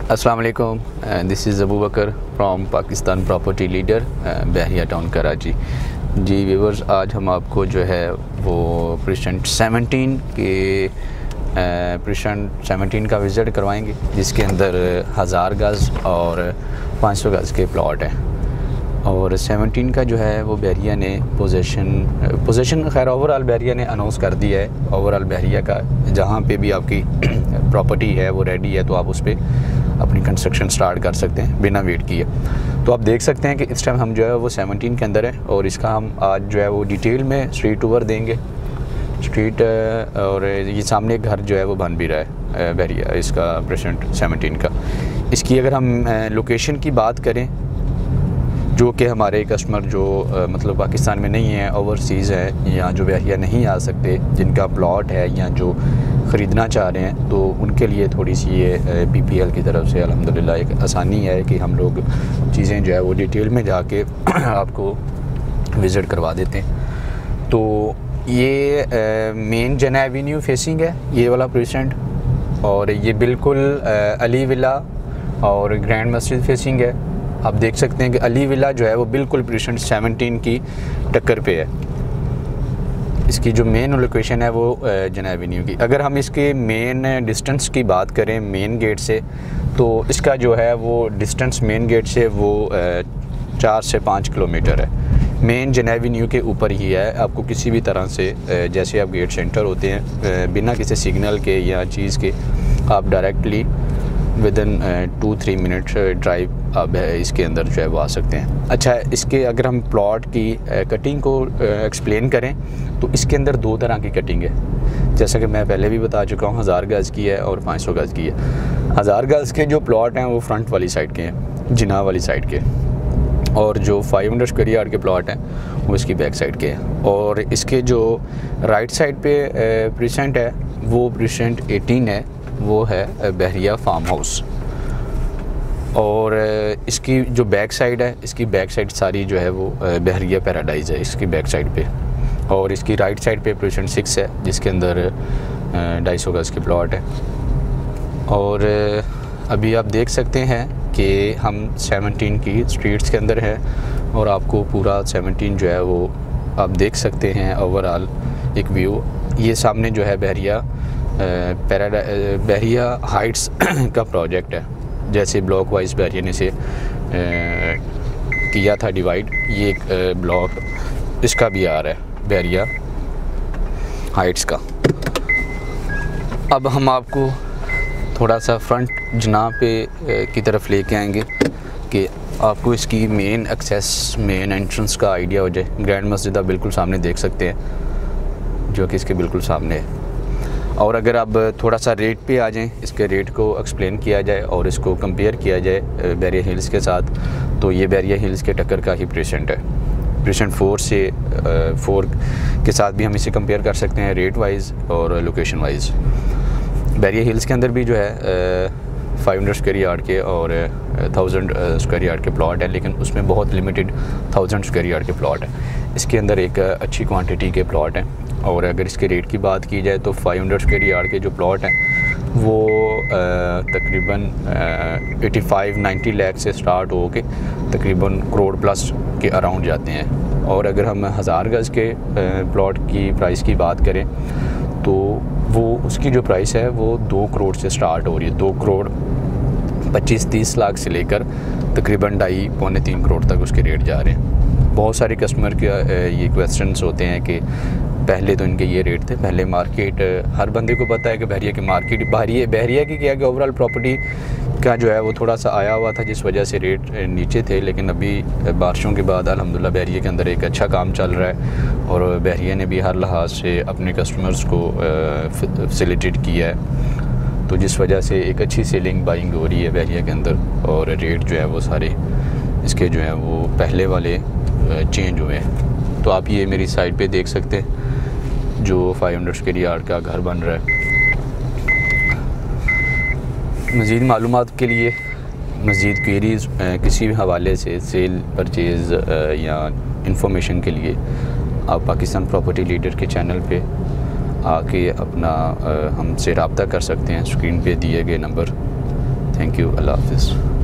अस्सलाम वालेकुम, this is Abu Bakr from Pakistan property leader Bahria town Karachi. जी व्यूवर्स, आज हम आपको जो है वो प्रेजेंट 17 का विज़िट करवाएंगे, जिसके अंदर 1000 गज़ और 500 गज़ के प्लॉट हैं। और 17 का जो है वो बहरिया ने पोजेशन खैर ओवरऑल बहरिया ने अनाउंस कर दिया है। ओवरऑल बहरिया का जहाँ पे भी आपकी प्रॉपर्टी है वो रेडी है, तो आप उस पर अपनी कंस्ट्रक्शन स्टार्ट कर सकते हैं बिना वेट किए। तो आप देख सकते हैं कि इस टाइम हम जो है वो 17 के अंदर है, और इसका हम आज जो है वो डिटेल में स्ट्रीट टूर देंगे। स्ट्रीट और ये सामने एक घर जो है वो बन भी रहा है बहरिया इसका प्रेजेंट 17 का। इसकी अगर हम लोकेशन की बात करें, जो कि हमारे कस्टमर जो मतलब पाकिस्तान में नहीं है, ओवरसीज़ है, या जो बहरिया नहीं आ सकते, जिनका प्लॉट है या जो ख़रीदना चाह रहे हैं, तो उनके लिए थोड़ी सी ये PPL की तरफ से अल्हम्दुलिल्लाह एक आसानी है कि हम लोग चीज़ें जो है वो डिटेल में जाके आपको विज़िट करवा देते हैं। तो ये मेन जना एवेन्यू फेसिंग है ये वाला प्रेजेंट, और ये बिल्कुल अली विला और ग्रैंड मस्जिद फेसिंग है। आप देख सकते हैं कि अली विला जो है वो बिल्कुल प्रेजेंट 17 की टक्कर पे है। इसकी जो मेन लोकेशन है वो जना एवेन्यू की। अगर हम इसके मेन डिस्टेंस की बात करें मेन गेट से, तो इसका जो है वो डिस्टेंस मेन गेट से वो 4 से 5 किलोमीटर है। मेन जना एवेन्यू के ऊपर ही है। आपको किसी भी तरह से जैसे आप गेट सेंटर होते हैं, बिना किसी सिग्नल के या चीज़ के आप डायरेक्टली विदिन 2-3 मिनट ड्राइव आप इसके अंदर जो है वो आ सकते हैं। अच्छा, इसके अगर हम प्लॉट की कटिंग को एक्सप्लेन करें, तो इसके अंदर 2 तरह की कटिंग है, जैसा कि मैं पहले भी बता चुका हूँ। 1000 गज़ की है और 500 गज़ की है। 1000 गज़ के जो प्लॉट हैं वो फ्रंट वाली साइड के हैं, जिना वाली साइड के, और जो 500 स्क्वायर यार्ड के प्लॉट हैं वो इसकी बैक साइड के हैं। और इसके जो राइट साइड पे प्रेजेंट है वो प्रेजेंट 18 है, वो है बहरिया फार्म हाउस। और इसकी जो बैक साइड है, इसकी बैक साइड सारी जो है वो बहरिया पैराडाइज़ है इसकी बैक साइड पे। और इसकी राइट साइड पे प्रेजेंट 6 है, जिसके अंदर 250 गज़ के प्लॉट है। और अभी आप देख सकते हैं कि हम 17 की स्ट्रीट्स के अंदर हैं, और आपको पूरा 17 जो है वो आप देख सकते हैं ओवरऑल एक व्यू। ये सामने जो है बहरिया बहरिया हाइट्स का प्रोजेक्ट है। जैसे ब्लॉक वाइज बहरिया ने से किया था डिवाइड, ये एक ब्लॉक इसका भी आ रहा है बहरिया हाइट्स का। अब हम आपको थोड़ा सा फ्रंट जनाब पे की तरफ लेके आएंगे कि आपको इसकी मेन एक्सेस मेन एंट्रेंस का आइडिया हो जाए। ग्रैंड मस्जिद आप बिल्कुल सामने देख सकते हैं, जो कि इसके बिल्कुल सामने है। और अगर आप थोड़ा सा रेट पे आ जाएं, इसके रेट को एक्सप्लेन किया जाए और इसको कंपेयर किया जाए बहरिया हिल्स के साथ, तो ये बहरिया हिल्स के टक्कर का ही प्रेजेंट है। प्रेजेंट 4 के साथ भी हम इसे कंपेयर कर सकते हैं रेट वाइज और लोकेशन वाइज। बहरिया हिल्स के अंदर भी जो है 500 स्क्वायर यार्ड के और 1000 स्क्वायर यार्ड के प्लॉट है, लेकिन उसमें बहुत लिमिटेड 1000 स्क्वायर यार्ड के प्लॉट है। इसके अंदर एक अच्छी क्वांटिटी के प्लॉट हैं। और अगर इसके रेट की बात की जाए, तो 500 स्क्वायर यार्ड के जो प्लॉट हैं वो तकरीबन 85-90 लाख से स्टार्ट हो के तकरीबन करोड़ प्लस के अराउंड जाते हैं। और अगर हम 1000 गज़ के प्लॉट की प्राइस की बात करें, तो वो उसकी जो प्राइस है वो 2 करोड़ से स्टार्ट हो रही है। 2 करोड़ 25-30 लाख से लेकर तकरीबन 2.5-3 करोड़ तक उसके रेट जा रहे हैं। बहुत सारे कस्टमर के ये क्वेश्चंस होते हैं कि पहले तो इनके ये रेट थे। पहले मार्केट हर बंदे को पता है कि बहरिया की मार्केट बहरिया की क्या कि ओवरऑल प्रॉपर्टी का जो है वो थोड़ा सा आया हुआ था, जिस वजह से रेट नीचे थे। लेकिन अभी बारिशों के बाद अल्हम्दुलिल्लाह बहरिया के अंदर एक अच्छा काम चल रहा है, और बहरिया ने भी हर लिहाज से अपने कस्टमर्स को फैसिलिटेट किया है, तो जिस वजह से एक अच्छी सेलिंग बाइंग हो रही है बहरिया के अंदर। और रेट जो है वो सारे इसके जो है वो पहले वाले चेंज हुए हैं। तो आप ये मेरी साइड पे देख सकते हैं जो 500 स्क्वायर यार्ड का घर बन रहा है। मज़ीद मालूमात के लिए, मज़ीद क्वेरीज़ किसी भी हवाले से सेल परचेज़ या इंफॉर्मेशन के लिए आप पाकिस्तान प्रॉपर्टी लीडर के चैनल पे आके अपना हमसे रब्ता कर सकते हैं स्क्रीन पे दिए गए नंबर। थैंक यू, अल्लाह हाफ़िज़।